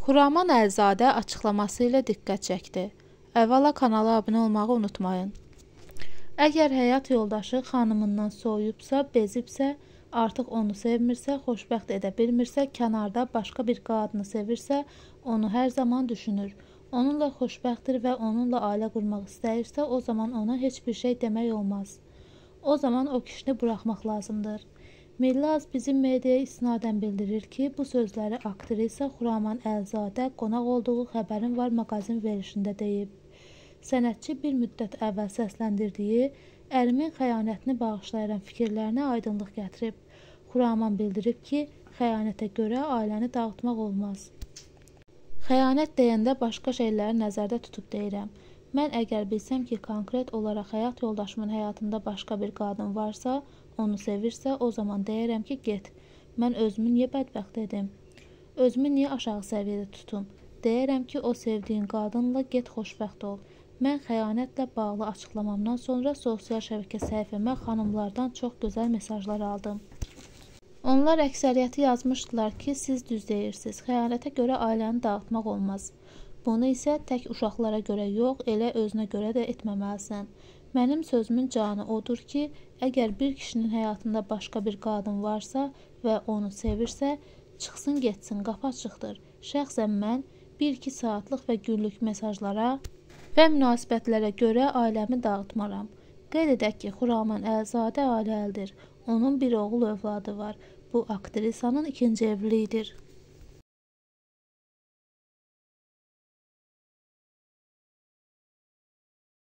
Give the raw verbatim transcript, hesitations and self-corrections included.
Xuraman Əlizadə açıqlaması ilə diqqət çəkdi. Əvvəla kanala abunə olmağı unutmayın. Əgər həyat yoldaşı xanımından soyubsa, bezibsə, artıq onu sevmirsə, xoşbəxt edə bilmirsə, kənarda başqa bir qadını sevirsə, onu hər zaman düşünür. Onunla xoşbəxtdir və onunla ailə qurmaq istəyirsə, o zaman ona heç bir şey demək olmaz. O zaman o kişini buraxmaq lazımdır. Millaz bizim mediaya isnadən bildirir ki, bu sözləri aktrisa Xuraman Əlizadə qonaq olduğu Xəbərin Var maqazin verilişində deyib. Sənətçi bir müddət əvvəl səsləndirdiyi ərimin xəyanətini bağışlayıran fikirlərinə aydınlıq gətirib. Xuraman bildirib ki, xəyanətə görə ailəni dağıtmaq olmaz. Xəyanət deyəndə başqa şeyləri nəzərdə tutub deyirəm. Mən əgər bilsəm ki, konkret olaraq həyat yoldaşımın həyatında başqa bir qadın varsa, onu sevirsə, o zaman deyirəm ki, get. Mən özümü niyə bədbəxt edim? Özümü niyə aşağı səviyyədə tutum? Deyirəm ki, o sevdiyin qadınla get xoşbəxt ol. Mən xəyanətlə bağlı açıqlamamdan sonra sosial şəbəkə səhifəmə xanımlardan çox gözəl mesajlar aldım. Onlar əksəriyyəti yazmışdılar ki, siz düz deyirsiniz, xəyanətə görə ailəni dağıtmaq olmaz. Bunu isə tək uşaqlara görə yox, elə özünə görə də etməməlisən. Mənim sözümün canı odur ki, əgər bir kişinin həyatında başqa bir qadın varsa və onu sevirsə, çıxsın getsin, qapı açıqdır. Şəxsən mən bir-iki saatlıq və günlük mesajlara və münasibətlərə görə ailəmi dağıtmaram. Qeyd edək ki, Xuraman Əlizadə ailəlidir. Onun bir oğul övladı var. Bu aktrisanın ikinci evliliyidir.